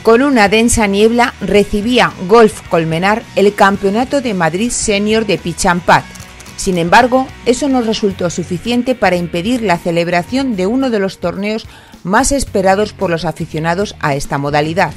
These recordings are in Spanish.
Con una densa niebla recibía Golf Colmenar el Campeonato de Madrid Senior de Pitch and Putt. Sin embargo, eso no resultó suficiente para impedir la celebración de uno de los torneos más esperados por los aficionados a esta modalidad.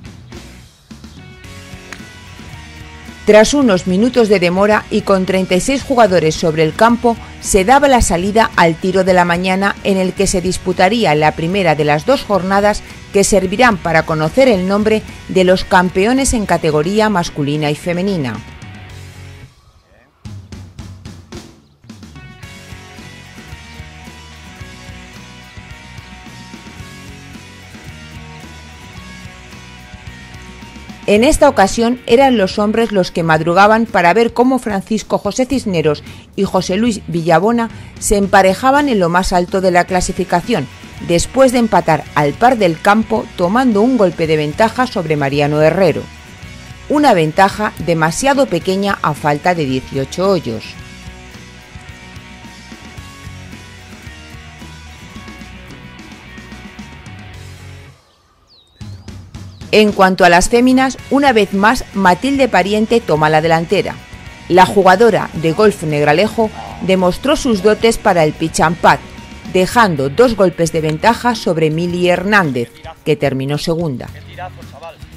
Tras unos minutos de demora y con 36 jugadores sobre el campo, se daba la salida al tiro de la mañana, en el que se disputaría la primera de las 2 jornadas que servirán para conocer el nombre de los campeones en categoría masculina y femenina. En esta ocasión eran los hombres los que madrugaban para ver cómo Francisco José Cisneros y José Luis Villabona se emparejaban en lo más alto de la clasificación, después de empatar al par del campo tomando un golpe de ventaja sobre Mariano Herrero. Una ventaja demasiado pequeña a falta de 18 hoyos. En cuanto a las féminas, una vez más Matilde Pariente toma la delantera. La jugadora de golf Negralejo demostró sus dotes para el pitch and putt, dejando 2 golpes de ventaja sobre Mili Hernández, que terminó segunda.